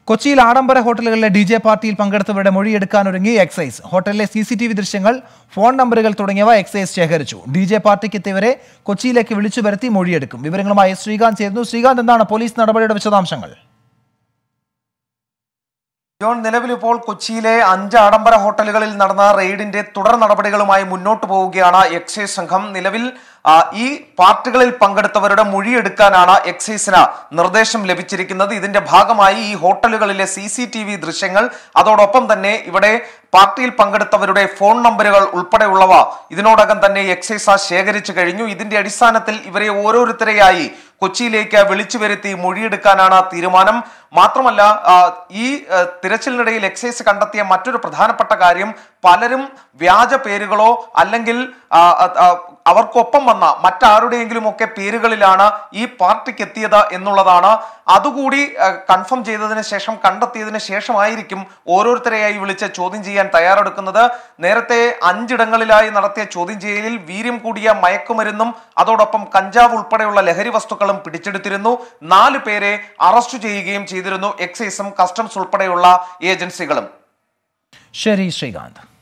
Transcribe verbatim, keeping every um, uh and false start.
കൊച്ചിയിൽ ആഡംബര ഹോട്ടലുകളിലെ D J പാർട്ടിയിൽ പങ്കെടുത്തവരുടെ മൊഴിയെടുക്കാനൊരുങ്ങി എക്സൈസ്. ഹോട്ടലിലെ സി സി ടി വി ദൃശ്യങ്ങൾ, ഫോൺ നമ്പറുകൾ തുടങ്ങിയവ എക്സൈസ് ശേഖരിച്ചു. ഡി ജെ പാർട്ടിക്ക് എത്തിയവരെ കൊച്ചിയിലേക്ക് വിളിച്ചു വരുത്തി മൊഴിയെടുക്കും. വിവരങ്ങളുമായി ശ്രീകാന്ത് ചേരുന്നു. ശ്രീകാന്ത്, എന്താണ് പോലീസ് നടപടിയുടെ വിശദാംശങ്ങൾ? ജോൺ, നിലവിലിപ്പോൾ കൊച്ചിയിലെ അഞ്ച് ആഡംബര ഹോട്ടലുകളിൽ നടന്ന റെയ്ഡിന്റെ തുടർ നടപടികളുമായി മുന്നോട്ട് പോവുകയാണ് എക്സൈസ് സംഘം. നിലവിൽ ഈ പാർട്ടികളിൽ പങ്കെടുത്തവരുടെ മൊഴിയെടുക്കാനാണ് എക്സൈസിന് നിർദ്ദേശം ലഭിച്ചിരിക്കുന്നത്. ഇതിന്റെ ഭാഗമായി ഈ ഹോട്ടലുകളിലെ സി സി ടി വി ദൃശ്യങ്ങൾ, അതോടൊപ്പം തന്നെ ഇവിടെ പാർട്ടിയിൽ പങ്കെടുത്തവരുടെ ഫോൺ നമ്പറുകൾ ഉൾപ്പെടെയുള്ളവ ഇതിനോടകം തന്നെ എക്സൈസ് ശേഖരിച്ചു കഴിഞ്ഞു. ഇതിന്റെ അടിസ്ഥാനത്തിൽ ഇവരെ ഓരോരുത്തരെയായി കൊച്ചിയിലേക്ക് വിളിച്ചു വരുത്തി മൊഴിയെടുക്കാനാണ് തീരുമാനം. മാത്രമല്ല, ഈ തിരച്ചിലിനിടയിൽ എക്സൈസ് കണ്ടെത്തിയ മറ്റൊരു പ്രധാനപ്പെട്ട കാര്യം, പലരും വ്യാജ പേരുകളോ അല്ലെങ്കിൽ അവർക്കൊപ്പം വന്ന മറ്റാരുടെയെങ്കിലും ഒക്കെ പേരുകളിലാണ് ഈ പാർട്ടിക്ക് എത്തിയത് എന്നുള്ളതാണ്. അതുകൂടി കൺഫേം ചെയ്തതിന് ശേഷം, കണ്ടെത്തിയതിന് ശേഷമായിരിക്കും ഓരോരുത്തരെയായി വിളിച്ച് ചോദ്യം ചെയ്യാൻ തയ്യാറെടുക്കുന്നത്. നേരത്തെ അഞ്ചിടങ്ങളിലായി നടത്തിയ ചോദ്യം ചെയ്യലിൽ വീര്യം കൂടിയ മയക്കുമരുന്നും അതോടൊപ്പം കഞ്ചാവ് ഉൾപ്പെടെയുള്ള ലഹരി വസ്തുക്കളും പിടിച്ചെടുത്തിരുന്നു. നാല് പേരെ അറസ്റ്റ് ചെയ്യുകയും ചെയ്തിരുന്നു എക്സൈസും കസ്റ്റംസ് ഉൾപ്പെടെയുള്ള ഏജൻസികളും. ശരി ശ്രീകാന്ത്.